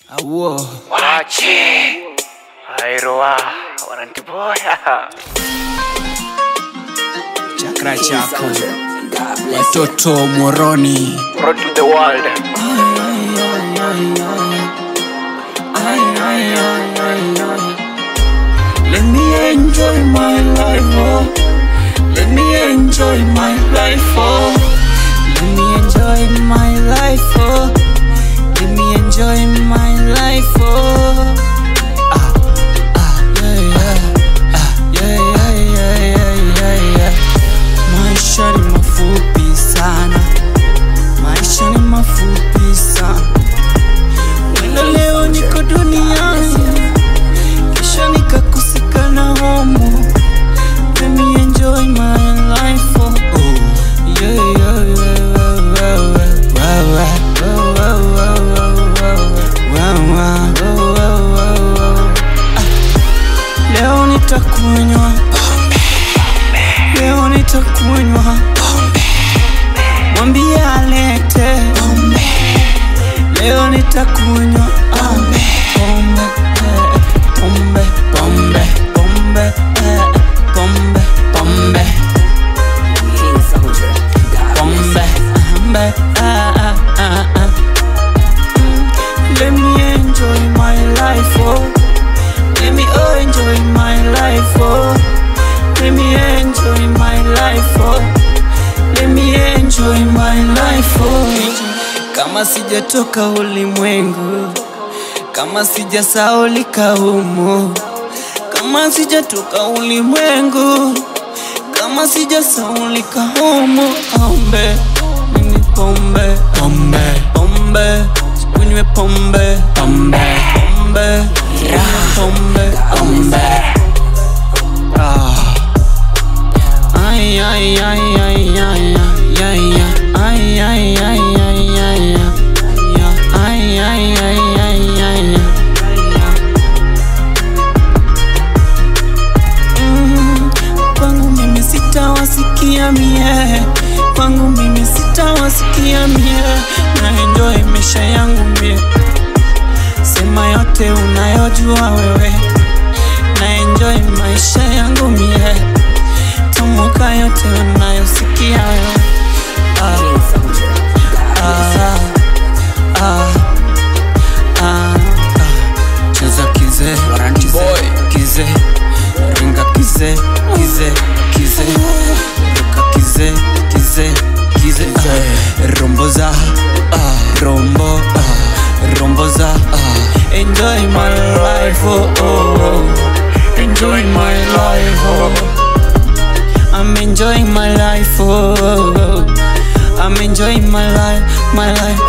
Awo Wache Airoa Warranty boy Chakra chako watoto moroni Road to the world. Let me enjoy my life, oh. Let me enjoy my life, oh. Let me enjoy my life, oh. Let me enjoy my life, oh. Maisha ni mafupi sana. Maisha ni mafupi sana. Wenda leo niko duniani, kisha nikakusika na homo. Let me enjoy my life, oh. Leo nitakunywa pombe. Leo nitakunywa pombe. Mwambie alete pombe. Leo nitakunywa pombe. Pombe, pombe, pombe, pombe, pombe, pombe. Pombe, Let me enjoy my life, oh. Let me enjoy my life, oh. Let me enjoy my life, oh. Let me enjoy my life, oh. Kama sijatoka ulimwengu, kama sijasaulika humo, kama sijatoka ulimwengu, kama sijasaulika humo. Pombe, mimi pombe, pombe, pombe, sikunywe pombe, pombe, pombe, pombe, pombe. Ay ay ay ay ay ay ay ay ay ay ay ay ay ay ay ay. Kwangu mimi sitawasikia mie, kwangu mimi sitawasikia mie. Na enjoy maisha yangu mie, sema yote unayojua wewe. Na enjoy maisha yangu mie, tamuka yote unayosikia wewe. Cheza kize, Warranty boy, kize, ringa kize, kize, kize, ruka kize, kize, kize, romboza, rombo, romboza. Enjoy my life, oh, oh. Enjoy my life, oh. I'm enjoying my life, oh. I'm enjoying my life, my life.